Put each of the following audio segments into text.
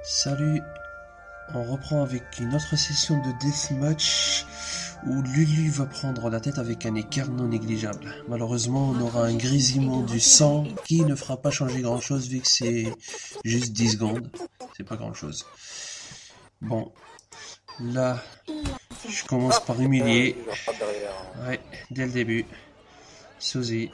Salut, on reprend avec une autre session de deathmatch où Lulu va prendre la tête avec un écart non négligeable. Malheureusement, on aura un grésillement du sang qui ne fera pas changer grand chose vu que c'est juste 10 secondes. C'est pas grand chose. Bon, là, je commence par humilier. Ouais, dès le début. Suzy.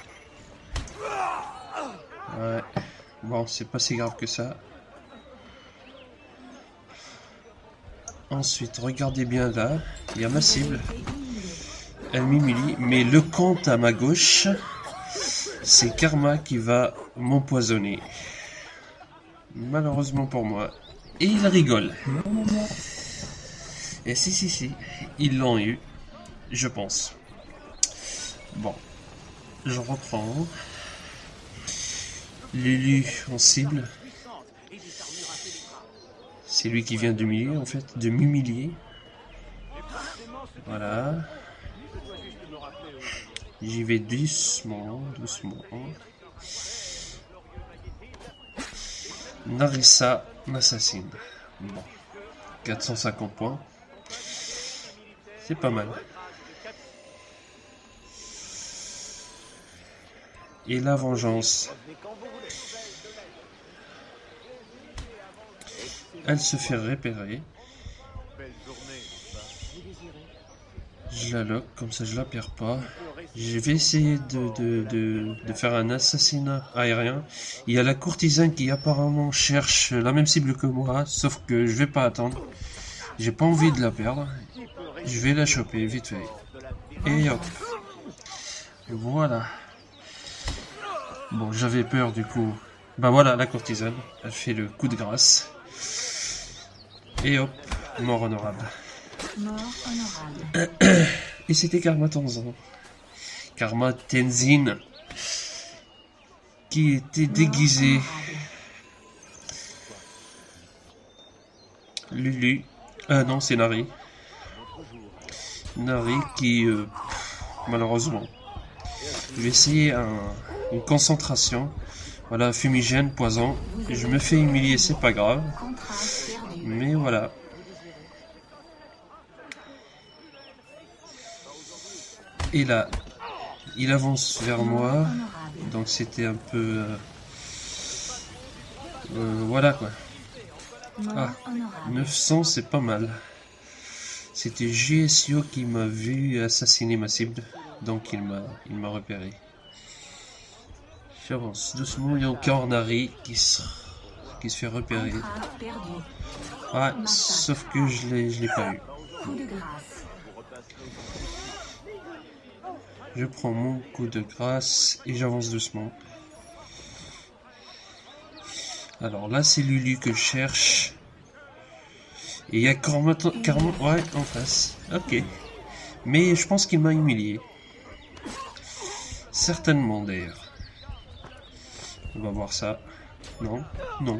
Ouais, bon, c'est pas si grave que ça. Ensuite, regardez bien là, il y a ma cible. Elle m'humilie, mais le compte à ma gauche, c'est Karma qui va m'empoisonner. Malheureusement pour moi. Et il rigole. Et si, ils l'ont eu, je pense. Bon, je reprends. Lulu en cible. C'est lui qui vient d'humilier, en fait, de m'humilier. Voilà. J'y vais doucement. Narissa m'assassine. Bon. 450 points. C'est pas mal. Et la vengeance. Elle se fait repérer. Je la lock, comme ça je la perds pas. Je vais essayer de faire un assassinat aérien. Il y a la courtisane qui apparemment cherche la même cible que moi, sauf que je vais pas attendre. J'ai pas envie de la perdre. Je vais la choper vite fait. Et hop. Voilà. Bon, j'avais peur du coup. Bah voilà, la courtisane. Elle fait le coup de grâce. Et hop, mort honorable. Et c'était Karma Tenzin. Karma Tenzin. Qui était déguisé. Lulu. Ah non, c'est Nari. Nari qui, malheureusement. Je vais essayer une concentration. Voilà, fumigène, poison. Je me fais humilier, c'est pas grave. Mais voilà. Et là, il avance vers moi. Donc c'était un peu... voilà quoi. Ah, 900 c'est pas mal. C'était GSIO qui m'a vu assassiner ma cible. Donc il m'a repéré. J'avance doucement, il y a encore Nari qui se fait repérer. Ouais, sauf que je l'ai pas eu. Je prends mon coup de grâce et j'avance doucement. Alors là, c'est Lulu que je cherche. Et il y a Karma ouais, en face. Ok. Mais je pense qu'il m'a humilié. Certainement d'ailleurs. On va voir ça. Non. Bon.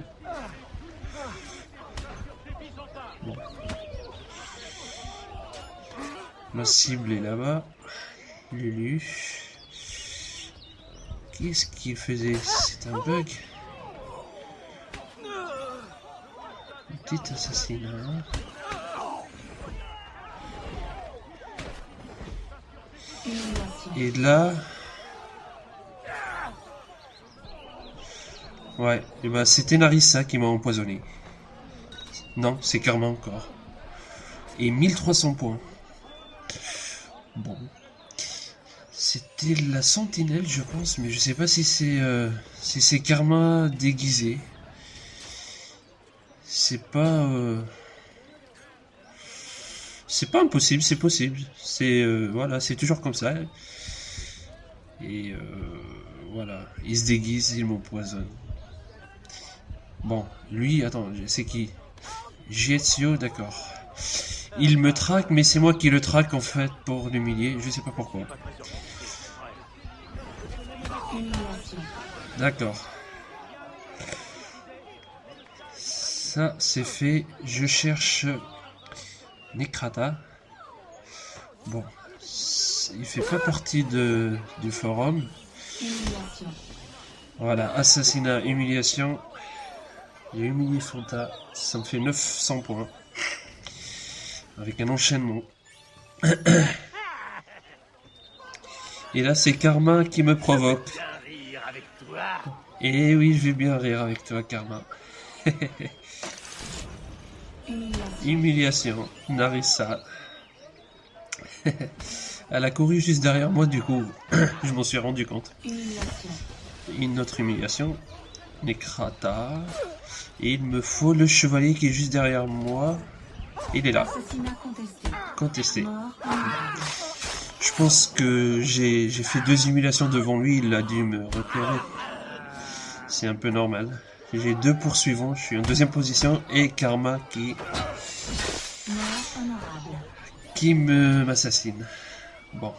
Ma cible est là-bas. Lulu. Qu'est-ce qu'il faisait? C'est un bug. Petit assassinat. Et là... Ouais, et bah c'était Narissa qui m'a empoisonné. Non, c'est Karma encore. Et 1300 points. Bon. C'était la sentinelle, je pense, mais je sais pas si c'est Karma déguisé. C'est pas impossible, c'est possible. C'est voilà, c'est toujours comme ça. Et voilà, il se déguise, il m'empoisonne. Bon, lui, attends, c'est qui? Giezio, d'accord. Il me traque, mais c'est moi qui le traque en fait pour l'humilier. Je sais pas pourquoi. D'accord. Ça, c'est fait. Je cherche Necrata. Bon, il fait pas partie du forum. Voilà, assassinat, humiliation. J'ai humilié Fanta, ça me fait 900 points. Avec un enchaînement. Et là, c'est Karma qui me provoque. Et oui, je vais bien rire avec toi, Karma. Humiliation, Narissa. Elle a couru juste derrière moi, du coup, je m'en suis rendu compte. Une autre humiliation, Necrata. Et il me faut le chevalier qui est juste derrière moi. Il est là. Contesté. Je pense que j'ai fait 2 humiliations devant lui, il a dû me repérer. C'est un peu normal. J'ai 2 poursuivants, je suis en 2e position et Karma qui m'assassine. Bon.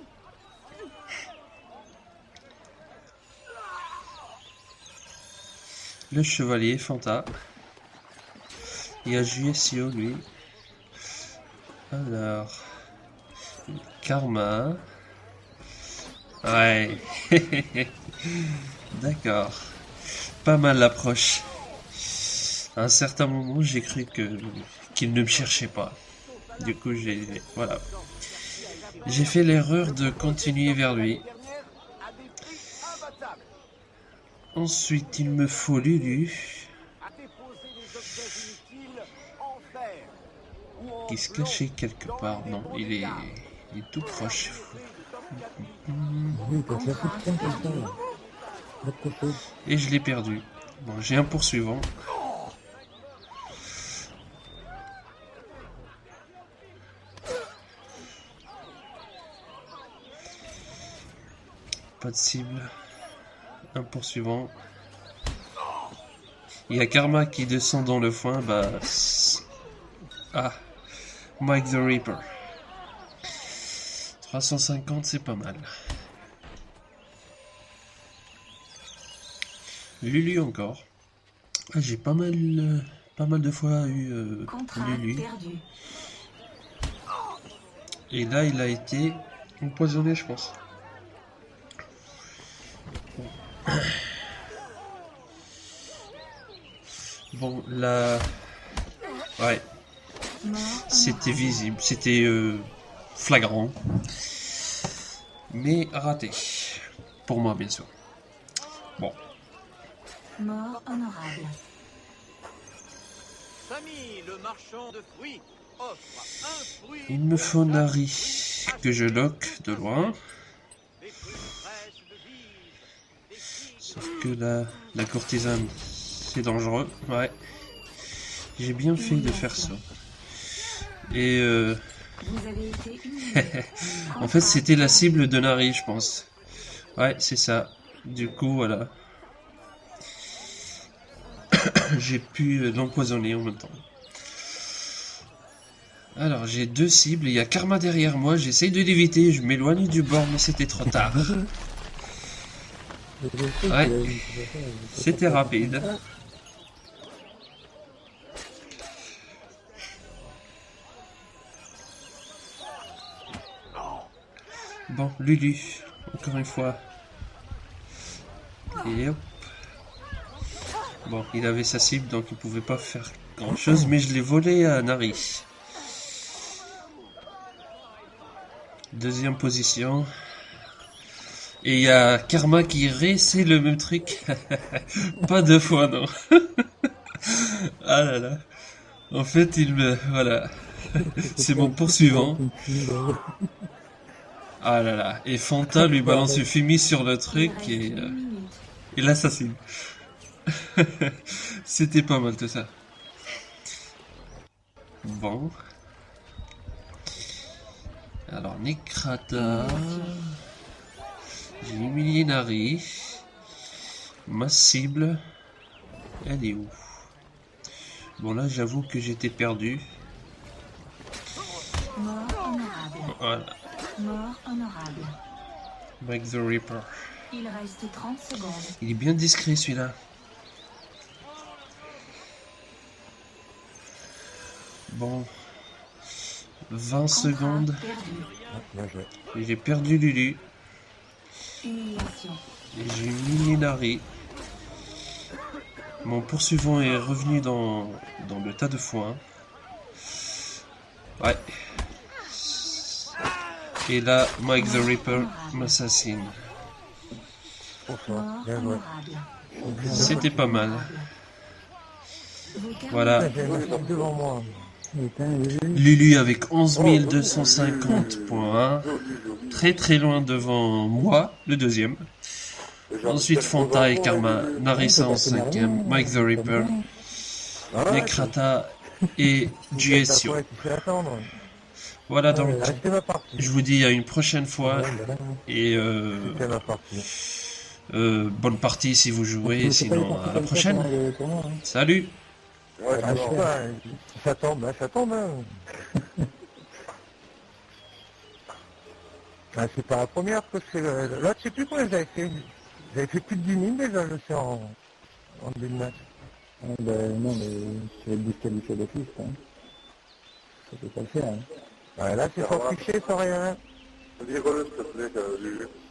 Le chevalier, Fanta. Il y a JSIO, lui. Alors... Karma. Ouais. D'accord. Pas mal l'approche. À un certain moment, j'ai cru qu'il ne me cherchait pas. Du coup, voilà. J'ai fait l'erreur de continuer vers lui. Ensuite, il me faut Lulu. Qui se cachait quelque part. Non, il est tout proche. Et je l'ai perdu. Bon, j'ai un poursuivant. Pas de cible. Un poursuivant. Il y a Karma qui descend dans le foin. Bah. Ah. Mike the Reaper. 350, c'est pas mal. Lulu encore. Ah, j'ai pas mal de fois eu Lulu. Et là, il a été empoisonné, je pense. Bon, là... Ouais. C'était visible, c'était flagrant. Mais raté. Pour moi, bien sûr. Bon. Mort honorable. Samy, le marchand de fruits, offre un fruit. Il me faut Nari, que je lock de loin. Sauf que la courtisane, c'est dangereux. Ouais. J'ai bien fait de faire ça. Et en fait, c'était la cible de Nari, je pense. Ouais, c'est ça. Du coup, voilà. J'ai pu l'empoisonner en même temps. Alors, j'ai 2 cibles. Il y a Karma derrière moi. J'essaye de l'éviter. Je m'éloigne du bord, mais c'était trop tard. Ouais. C'était rapide. Bon, Lulu. Encore une fois. Et hop. Bon, il avait sa cible, donc il pouvait pas faire grand chose, mais je l'ai volé à Nari. 2e position. Et il y a Karma qui réessaie le même truc. Pas 2 fois, non. Ah là là. En fait, voilà. C'est mon poursuivant. Ah là là. Et Fanta lui balance une fumée sur le truc et l'assassine. C'était pas mal tout ça. Bon. Alors, Necrata. J'ai humilié Nari. Ma cible. Elle est où? Bon, là, j'avoue que j'étais perdu. Mort honorable. Voilà. Mort honorable. Mike the Reaper. Il reste 30 secondes. Il est bien discret celui-là. Bon. 20 secondes. Et j'ai perdu Lulu. Humiliation. Et j'ai humilié Nari. Mon poursuivant est revenu dans le tas de foin. Ouais. Et là, Mike the Ripper m'assassine. Mort Bien joué. honorable. C'était pas mal. Vos gardes Voilà. J'ai ma fille devant moi. Lulu avec 11 250 points. Très très loin devant moi, le deuxième. Ensuite Fanta et Karma, Narissa en cinquième, Mike the Ripper, Nekrata et GSio. Voilà donc, C'était ma partie. je vous dis à une prochaine fois et C'était ma partie. bonne partie si vous jouez, sinon à la prochaine. Salut! Ah, je sais pas, ça tombe, hein. Ah, c'est pas la première que je fais. Là, je sais plus combien j'avais fait. J'avais fait plus de 10 000 déjà, je sais, en début de match. Ah, ben, non, mais tu vas être disqualifié d'office, hein. Ça peut pas le faire, hein. Ouais, là, c'est pas triché, sans rien. Dis-le, s'il te plaît, Lulu.